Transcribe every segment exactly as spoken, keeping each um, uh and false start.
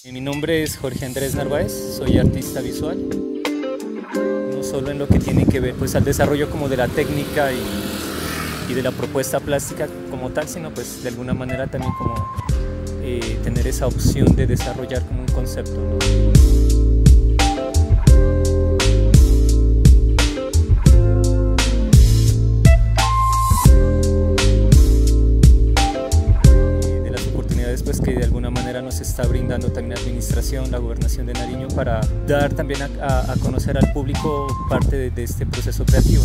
Mi nombre es Jorge Andrés Narváez, soy artista visual, no solo en lo que tiene que ver pues, al desarrollo como de la técnica y, y de la propuesta plástica como tal, sino pues de alguna manera también como eh, tener esa opción de desarrollar como un concepto, ¿no? Pues, que de alguna manera nos está brindando también la administración, la gobernación de Nariño, para dar también a, a, a conocer al público parte de, de este proceso creativo.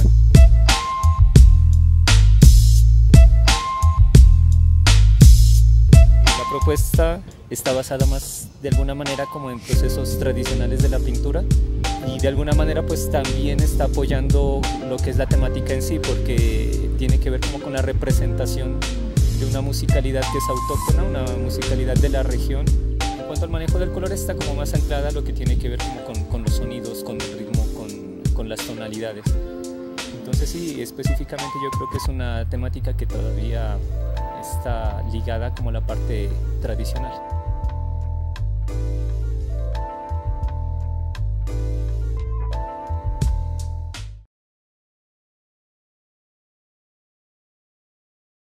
La propuesta está basada más de alguna manera como en procesos tradicionales de la pintura y de alguna manera pues también está apoyando lo que es la temática en sí, porque tiene que ver como con la representación de una musicalidad que es autóctona, una musicalidad de la región. En cuanto al manejo del color, está como más anclada a lo que tiene que ver como con, con los sonidos, con el ritmo, con, con las tonalidades. Entonces sí, específicamente yo creo que es una temática que todavía está ligada como a la parte tradicional.